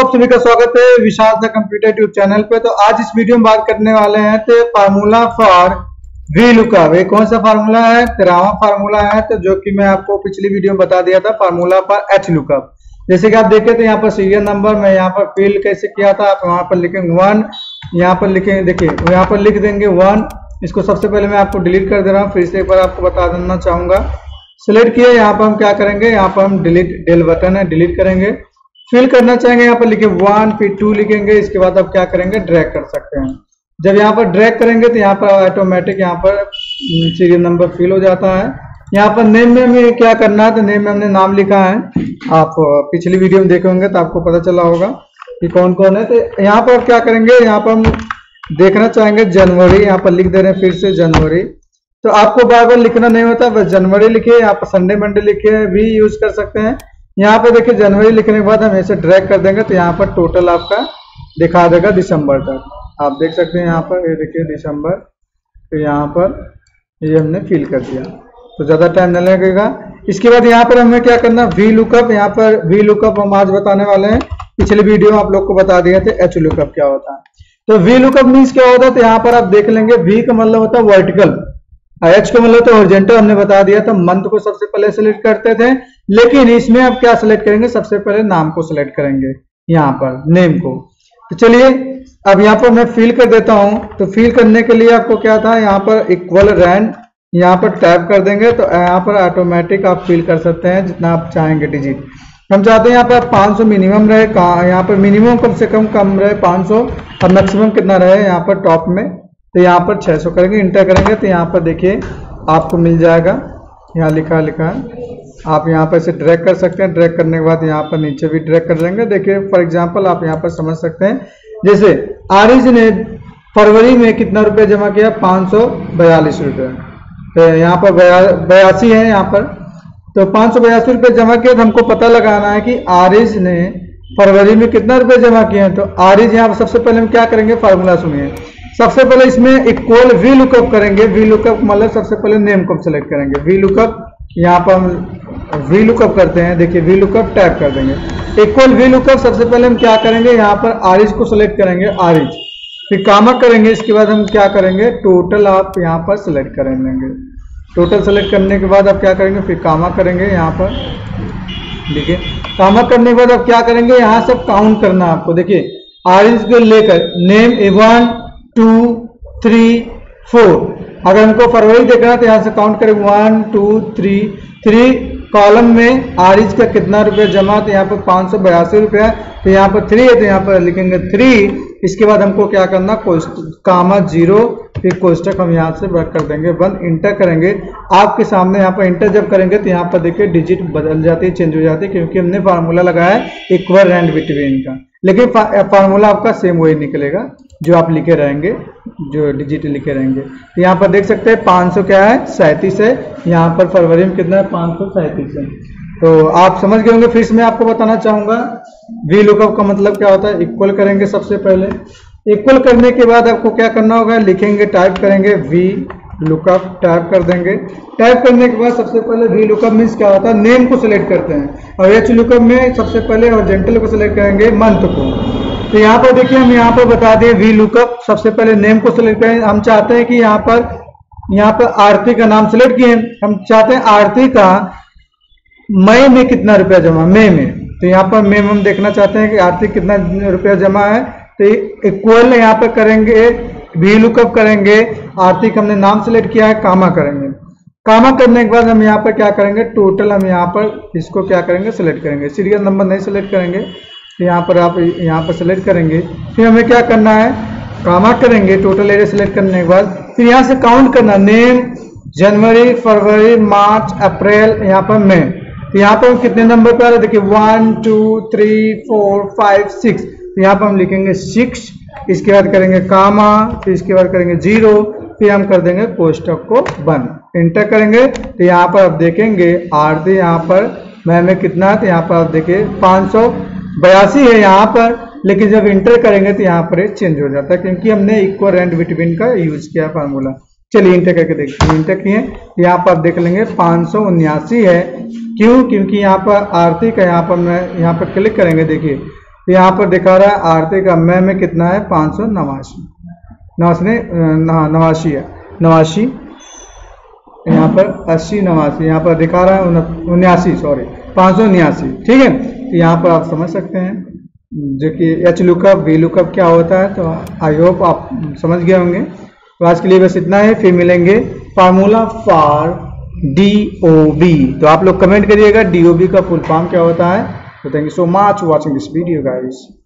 आप सभी का स्वागत है Vishal the computer YouTube channel पे। तो आज इस वीडियो में बात करने वाले हैं तो फार्मूला फॉर वी लुकअप। ये कौन सा फार्मूला है? 13वां फार्मूला है, तो जो कि मैं आपको पिछली वीडियो में बता दिया था, फार्मूला फॉर एच लुकअप। जैसे कि आप देखे थे यहाँ पर सीरियल नंबर में यहाँ पर फिल कैसे किया था, आप वहां पर लिखेंगे 1, यहाँ पर लिखेंगे, देखिए यहाँ पर लिख देंगे 1। इसको सबसे पहले मैं आपको डिलीट कर दे रहा हूँ, फिर से एक बार आपको बता देना चाहूंगा। सिलेक्ट किया, यहाँ पर हम क्या करेंगे, यहाँ पर हम डेल बटन है, डिलीट करेंगे। फिल करना चाहेंगे, यहाँ पर लिखे 1, फिर 2 लिखेंगे। इसके बाद आप क्या करेंगे, ड्रैग कर सकते हैं। जब यहाँ पर ड्रैग करेंगे तो यहाँ पर ऑटोमेटिक यहाँ पर सीरियल नंबर फिल हो जाता है। यहाँ पर नेम में हमें क्या करना है, तो नेम में हमने नाम लिखा है, आप पिछली वीडियो में देखे होंगे तो आपको पता चला होगा कि कौन कौन है। तो यहाँ पर क्या करेंगे, यहाँ पर हम देखना चाहेंगे जनवरी, यहाँ पर लिख दे रहे हैं फिर से जनवरी। तो आपको बार बार लिखना नहीं होता, बस जनवरी लिखिए, यहाँ पर संडे मंडे लिखिए भी यूज कर सकते हैं। यहाँ पे देखिए जनवरी लिखने के बाद हम ऐसे ड्रैग कर देंगे तो यहाँ पर टोटल आपका दिखा देगा दिसंबर तक। आप देख सकते हैं यहाँ पर, ये देखिए दिसंबर, तो यहाँ पर ये हमने फिल कर दिया, तो ज़्यादा टाइम नहीं लगेगा। इसके बाद यहाँ पर हमें क्या करना, वी लुकअप। यहाँ पर वी लुकअप हम आज बताने वाले हैं, पिछले वीडियो में आप लोग को बता दिए थे एच लुकअप क्या होता है। तो वी लुकअप मीन्स क्या होता है, तो यहाँ पर आप देख लेंगे, वी का मतलब होता है वर्टिकल, एच का मतलब तो हॉरिजॉन्टल हमने बता दिया था। मंथ को सबसे पहले सेलेक्ट करते थे, लेकिन इसमें आप क्या सेलेक्ट करेंगे, सबसे पहले नाम को सेलेक्ट करेंगे, यहाँ पर नेम को। तो चलिए अब यहाँ पर मैं फिल कर देता हूँ। तो फिल करने के लिए आपको क्या था, यहाँ पर इक्वल रैंड, यहाँ पर टैप कर देंगे तो यहाँ पर ऑटोमेटिक आप फिल कर सकते हैं जितना आप चाहेंगे डिजिट। हम चाहते हैं यहाँ पर 500 मिनिमम रहे, यहाँ पर मिनिमम कम से कम रहे 500, और मैक्सिमम कितना रहे यहाँ पर टॉप में, तो यहाँ पर 600 करेंगे, इंटर करेंगे तो यहाँ पर देखिए आपको मिल जाएगा, यहाँ लिखा है। आप यहाँ पर इसे ड्रैग कर सकते हैं, ड्रैग करने के बाद यहाँ पर नीचे भी ड्रैग कर लेंगे। देखिए फॉर एग्जांपल आप यहाँ पर समझ सकते हैं, जैसे आरिज ने फरवरी में कितना रुपये जमा किया, 542 रुपये। तो यहाँ पर 82 है यहाँ पर, तो 582 रुपये जमा किया। तो हमको पता लगाना है कि आरिज ने फरवरी में कितना रुपये जमा किए हैं। तो आरिज यहाँ पर सबसे पहले हम क्या करेंगे, फार्मूला सुनिए। सबसे पहले इसमें इक्वल वी लुकअप करेंगे। वी लुकअप मतलब सबसे पहले नेम को सेलेक्ट करेंगे। वी लुकअप, यहाँ पर हम वी लुकअप करते हैं, देखिए वी लुकअप टैप कर देंगे। इक्वल वी लुकअप सबसे पहले हम क्या करेंगे, यहाँ पर आरिज को सेलेक्ट करेंगे, आरिज, फिर कामा करेंगे। इसके बाद हम क्या करेंगे, टोटल आप यहाँ पर सेलेक्ट कर लेंगे। टोटल सेलेक्ट करने के बाद आप क्या करेंगे, फिर कामा करेंगे। यहाँ पर देखिए कामा करने के बाद आप क्या करेंगे, यहाँ सब काउंट करना है आपको। देखिए आरिज को लेकर नेम 1 2 3 4, अगर हमको फरवरी देखना है तो यहाँ से काउंट करें 1 2 3 कॉलम में आरिज का कितना रुपया जमा, तो यहाँ पर 582 रुपया, तो यहाँ पर 3 है तो यहाँ पर लिखेंगे 3। इसके बाद हमको क्या करना, कामा 0, फिर कोष्टक हम यहाँ से वर्क कर देंगे बंद, इंटर करेंगे। आपके सामने यहाँ पर इंटर जब करेंगे तो यहाँ पर देखिए डिजिट बदल जाती है, चेंज हो जाती है, क्योंकि हमने फार्मूला लगाया है इक्वल रैंड बिटवीन का। लेकिन फार्मूला आपका सेम वही निकलेगा जो आप लिखे रहेंगे, जो डिजिट लिखे रहेंगे। तो यहाँ पर देख सकते हैं 500 क्या है, 37 है। यहाँ पर फरवरी में कितना है, 537 है। तो आप समझ गए होंगे। फिर से मैं आपको बताना चाहूंगा वी लुकअप का मतलब क्या होता है। इक्वल करेंगे सबसे पहले, इक्वल करने के बाद आपको क्या करना होगा, लिखेंगे, टाइप करेंगे वी लुकअप, टाइप कर देंगे। टाइप करने के बाद सबसे पहले वी लुकअप मीन्स क्या होता है, नेम को सिलेक्ट करते हैं, और एच लुकअप में सबसे पहले हॉरिजॉन्टल को सिलेक्ट करेंगे, मंथ को। तो यहाँ पर देखिए हम यहाँ पर बता दें वी लुकअप, सबसे पहले नेम को सिलेक्ट करें। हम चाहते हैं कि यहाँ पर आरती का नाम सिलेक्ट किए, हम चाहते हैं आरती का मई में कितना रुपया जमा, मई में। तो यहाँ पर मई में हम देखना चाहते हैं कि आरती कितना रुपया जमा है, तो इक्वल यहाँ पर करेंगे, वी लुकअप करेंगे, आरती का हमने नाम सिलेक्ट किया है, कामा करेंगे। कामा करने के बाद हम यहाँ पर क्या करेंगे, टोटल हम यहाँ पर इसको क्या करेंगे, सिलेक्ट करेंगे। सीरियल नंबर नहीं सिलेक्ट करेंगे, तो यहाँ पर आप यहाँ पर सिलेक्ट करेंगे। फिर हमें क्या करना है, कामा करेंगे, टोटल एरिया सिलेक्ट करने के बाद फिर यहाँ से काउंट करना, नेम जनवरी फरवरी मार्च अप्रैल, यहाँ पर मई। तो यहाँ पर कितने नंबर पे आ रहे हैं, देखिए 1 2 3 4 5 6, तो यहाँ पर हम लिखेंगे 6। इसके बाद करेंगे कामा, फिर इसके बाद करेंगे 0, फिर हम कर देंगे कोष्टक को बंद, इंटर करेंगे। तो यहाँ पर आप देखेंगे आरती यहाँ पर मई में कितना है, तो यहाँ पर आप देखिए 582 है यहाँ पर, लेकिन जब इंटर करेंगे तो यहाँ पर चेंज हो जाता है, क्योंकि हमने इक्वल रैंड बिटवीन का यूज किया फार्मूला। चलिए इंटर करके देखते हैं। इंटर किए, यहाँ पर आप देख लेंगे 579 है। क्यों? क्योंकि यहाँ पर आरती का यहाँ पर मैं यहाँ पर क्लिक करेंगे, देखिए तो यहाँ पर दिखा रहा है आरती का में कितना है 589 नवासी है 89, यहाँ पर 80 89, यहाँ पर दिखा रहा है 79 सॉरी 589। ठीक है, तो यहाँ पर आप समझ सकते हैं जो कि एच लुकअप वी लुकअप क्या होता है। तो आई होप आप समझ गए होंगे। तो आज के लिए बस इतना है, फिर मिलेंगे फार्मूला फॉर DOB। तो आप लोग कमेंट करिएगा DOB का फुल फॉर्म क्या होता है। तो thank you so much watching this video guys.